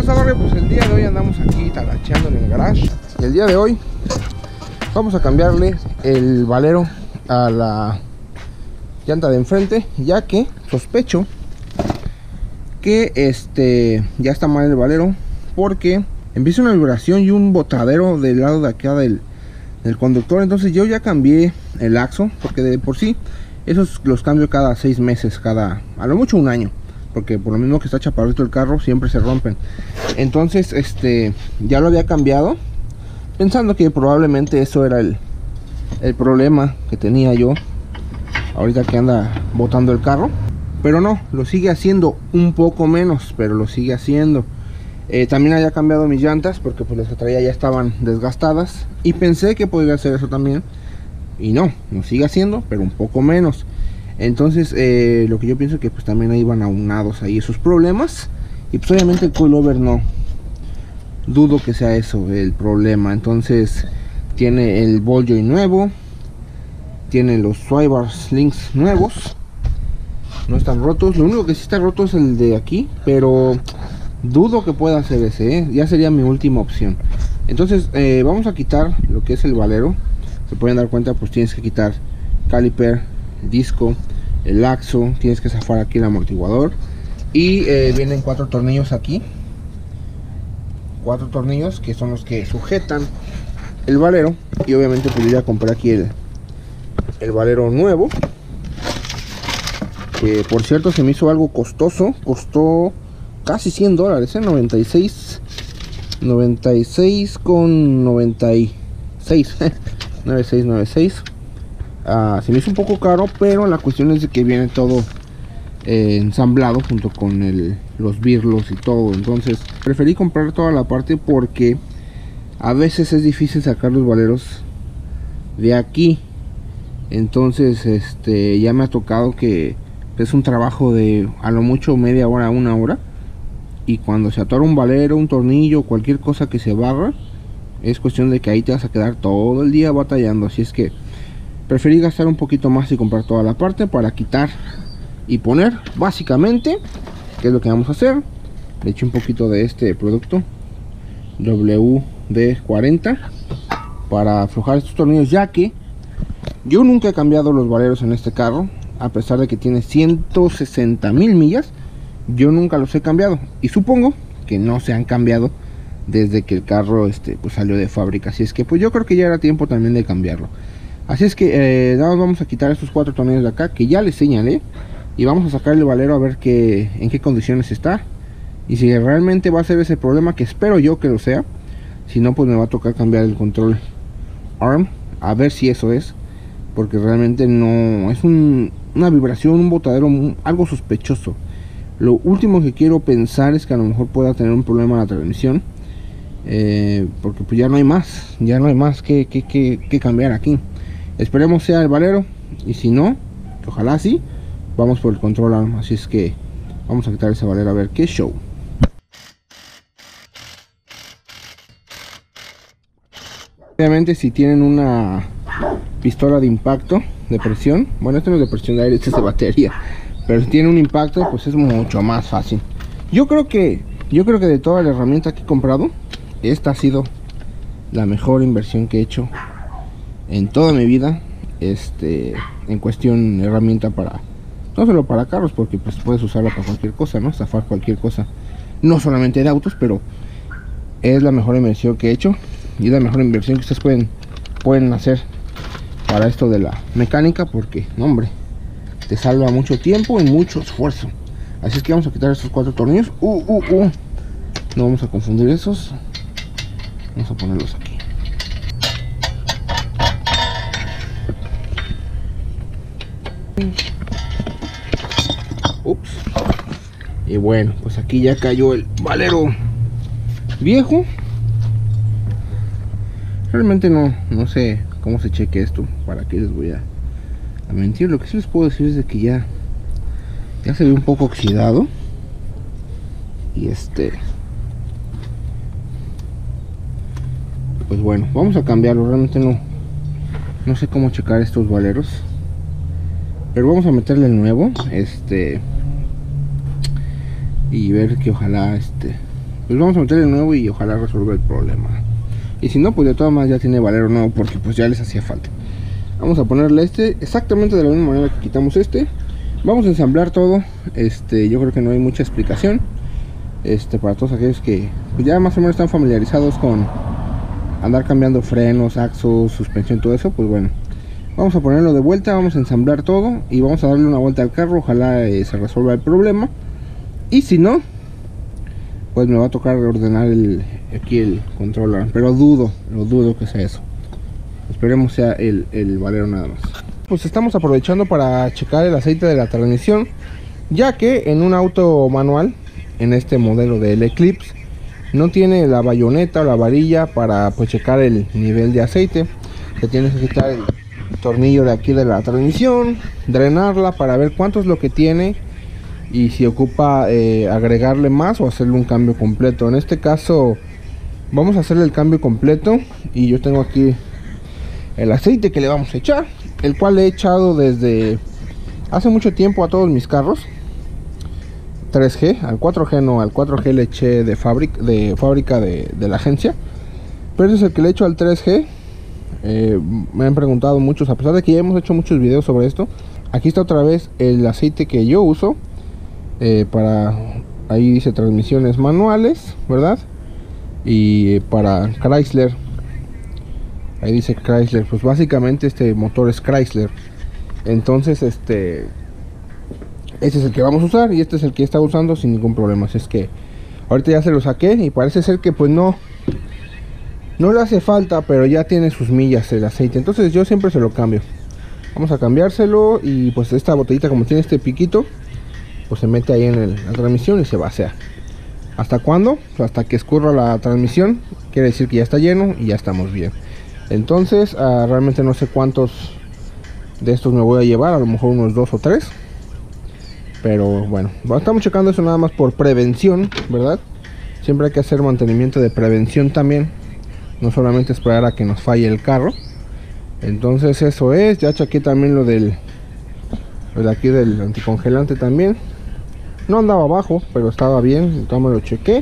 pasa, barrio? Pues el día de hoy andamos aquí talacheando en el garage. Y el día de hoy vamos a cambiarle el valero a la llanta de enfrente, ya que sospecho que ya está mal el valero, porque empieza una vibración y un botadero del lado de acá del conductor. Entonces yo ya cambié el axo, porque de por sí esos los cambio cada 6 meses, a lo mucho un año, porque por lo mismo que está chaparrito el carro siempre se rompen. Entonces ya lo había cambiado, pensando que probablemente eso era el problema que tenía yo ahorita que anda botando el carro. Pero no, lo sigue haciendo un poco menos, pero lo sigue haciendo. También había cambiado mis llantas, porque pues las que traía ya estaban desgastadas, y pensé que podría hacer eso también, y no, lo sigue haciendo, pero un poco menos. Entonces lo que yo pienso que pues también ahí van aunados ahí esos problemas, y pues obviamente el coilover no dudo que sea eso el problema. Entonces tiene el ball joint nuevo, tiene los swivel links nuevos, no están rotos. Lo único que sí está roto es el de aquí, pero dudo que pueda hacer ese, ya sería mi última opción. Entonces vamos a quitar lo que es el valero. Se pueden dar cuenta, pues tienes que quitar caliper, disco, el axo, tienes que zafar aquí el amortiguador, y vienen 4 tornillos aquí, 4 tornillos que son los que sujetan el valero. Y obviamente podría comprar aquí el valero nuevo, que por cierto se me hizo algo costoso, costó casi $100, 96,96 se me hizo un poco caro, pero la cuestión es de que viene todo ensamblado junto con los birlos y todo. Entonces preferí comprar toda la parte, porque a veces es difícil sacar los valeros de aquí. Entonces ya me ha tocado que es un trabajo de a lo mucho media hora, 1 hora, y cuando se atora un valero, un tornillo, cualquier cosa que se barra, es cuestión de que ahí te vas a quedar todo el día batallando. Así es que preferí gastar un poquito más y comprar toda la parte para quitar y poner, básicamente, que es lo que vamos a hacer. Le eché un poquito de este producto WD-40 para aflojar estos tornillos, ya que yo nunca he cambiado los valeros en este carro. A pesar de que tiene 160,000 millas, yo nunca los he cambiado, y supongo que no se han cambiado desde que el carro pues salió de fábrica. Así es que pues yo creo que ya era tiempo también de cambiarlo. Así es que vamos a quitar estos 4 tornillos de acá que ya les señalé, y vamos a sacar el valero a ver en qué condiciones está, y si realmente va a ser ese problema, que espero yo que lo sea. Si no, pues me va a tocar cambiar el control arm, a ver si eso es, porque realmente no es una vibración, un botadero, algo sospechoso. Lo último que quiero pensar es que a lo mejor pueda tener un problema en la transmisión, porque pues ya no hay más que cambiar aquí. Esperemos sea el valero, y si no, que ojalá sí, vamos por el control arm. Así es que vamos a quitar ese valero a ver qué show. Obviamente si tienen una pistola de impacto de presión, bueno, este no es de presión de aire, este es de batería, pero si tiene un impacto, pues es mucho más fácil. Yo creo que de toda la herramienta que he comprado, esta ha sido la mejor inversión que he hecho en toda mi vida, en cuestión herramienta para, no solo para carros, porque pues puedes usarla para cualquier cosa, ¿no? Zafar cualquier cosa, no solamente de autos, pero es la mejor inversión que he hecho, y la mejor inversión que ustedes pueden hacer para esto de la mecánica, porque no, hombre, te salva mucho tiempo y mucho esfuerzo. Así es que vamos a quitar estos 4 tornillos. No vamos a confundir esos, vamos a ponerlos aquí. Ups. Y bueno, pues aquí ya cayó el valero viejo. Realmente no sé cómo se cheque esto, para qué les voy a mentir. Lo que sí les puedo decir es de que ya se ve un poco oxidado, y pues bueno, vamos a cambiarlo. Realmente no sé cómo checar estos valeros, pero vamos a meterle el nuevo y ver que ojalá pues vamos a meterle nuevo y ojalá resuelva el problema. Y si no, pues de todas maneras ya tiene valero nuevo, porque pues ya les hacía falta. Vamos a ponerle exactamente de la misma manera que quitamos Vamos a ensamblar todo. Yo creo que no hay mucha explicación. Para todos aquellos que pues ya más o menos están familiarizados con andar cambiando frenos, axos, suspensión, todo eso, pues bueno. Vamos a ponerlo de vuelta, vamos a ensamblar todo y vamos a darle una vuelta al carro. Ojalá se resuelva el problema. Y si no, pues me va a tocar ordenar aquí el controlador. Pero lo dudo que sea eso. Esperemos sea el valero nada más. Pues estamos aprovechando para checar el aceite de la transmisión, ya que en un auto manual, en este modelo del Eclipse, no tiene la bayoneta o la varilla para pues checar el nivel de aceite. Se tiene que quitar el tornillo de aquí de la transmisión, drenarla para ver cuánto es lo que tiene y si ocupa agregarle más o hacerle un cambio completo. En este caso vamos a hacerle el cambio completo y yo tengo aquí el aceite que le vamos a echar, el cual le he echado desde hace mucho tiempo a todos mis carros. 3G, al 4G no, al 4G le eché de fábrica de la agencia, pero ese es el que le echo al 3G. Me han preguntado muchos, a pesar de que ya hemos hecho muchos videos sobre esto. Aquí está otra vez el aceite que yo uso para, ahí dice transmisiones manuales, ¿verdad? Y para Chrysler, ahí dice Chrysler, pues básicamente este motor es Chrysler. Entonces este es el que vamos a usar y este es el que está usando sin ningún problema. Así es que ahorita ya se lo saqué y parece ser que pues no le hace falta, pero ya tiene sus millas el aceite. Entonces yo siempre se lo cambio. Vamos a cambiárselo y pues esta botellita, como tiene este piquito, pues se mete ahí en la transmisión y se vacía. ¿Hasta cuándo? Pues hasta que escurra la transmisión. Quiere decir que ya está lleno y ya estamos bien. Entonces realmente no sé cuántos de estos me voy a llevar, a lo mejor unos 2 o 3. Pero bueno, estamos checando eso nada más por prevención, ¿verdad? Siempre hay que hacer mantenimiento de prevención también, no solamente esperar a que nos falle el carro. Entonces eso es, ya chequé también lo de aquí del anticongelante también. No andaba abajo, pero estaba bien, entonces me lo chequé.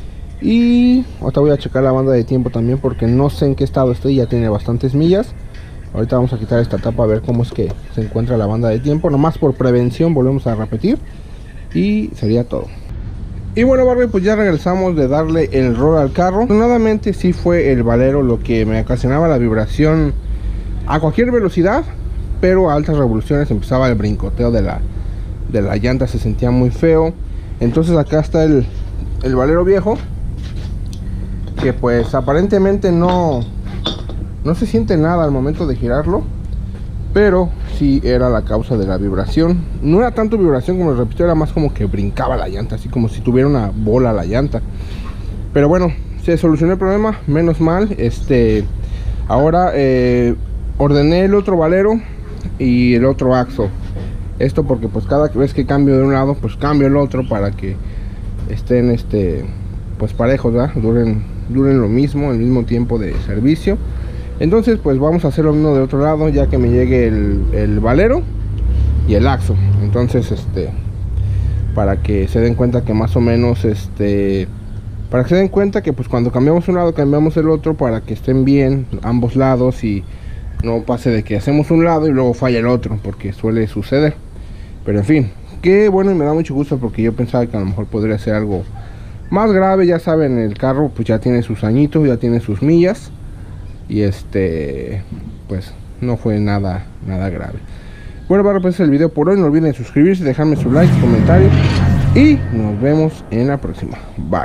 Y ahorita voy a checar la banda de tiempo también, porque no sé en qué estado estoy, ya tiene bastantes millas. Ahorita vamos a quitar esta tapa a ver cómo es que se encuentra la banda de tiempo. Nomás por prevención volvemos a repetir y sería todo. Y bueno, Barbie, pues ya regresamos de darle el rol al carro. Nuevamente sí fue el valero lo que me ocasionaba la vibración a cualquier velocidad, pero a altas revoluciones empezaba el brincoteo de la llanta, se sentía muy feo. Entonces acá está el valero viejo, que pues aparentemente no se siente nada al momento de girarlo, pero sí era la causa de la vibración. No era tanto vibración, como les repito, era más como que brincaba la llanta, así como si tuviera una bola la llanta. Pero bueno, se solucionó el problema, menos mal. Ahora ordené el otro valero y el otro axo. Esto porque pues cada vez que cambio de un lado, pues cambio el otro para que estén pues parejos, ¿verdad? Duren lo mismo, el mismo tiempo de servicio. Entonces pues vamos a hacer lo mismo de otro lado, ya que me llegue el valero y el axo. Entonces para que se den cuenta que más o menos para que se den cuenta que pues cuando cambiamos un lado cambiamos el otro, para que estén bien ambos lados y no pase de que hacemos un lado y luego falla el otro, porque suele suceder. Pero en fin, qué bueno, y me da mucho gusto, porque yo pensaba que a lo mejor podría ser algo más grave. Ya saben, el carro pues ya tiene sus añitos, ya tiene sus millas, y pues no fue nada grave. Bueno, para pues el video por hoy. No olviden suscribirse, dejarme su like, comentarios, y nos vemos en la próxima. Bye.